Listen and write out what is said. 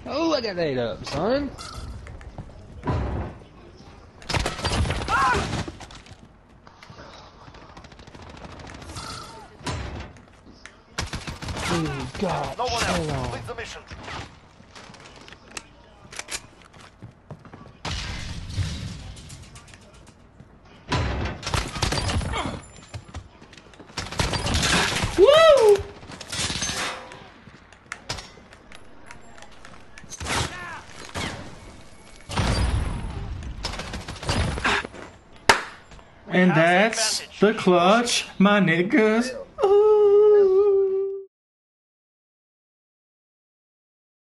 Oh, I got ate up, son. Oh, God. No one else. Complete the mission. Woo! And that's the clutch, my niggas.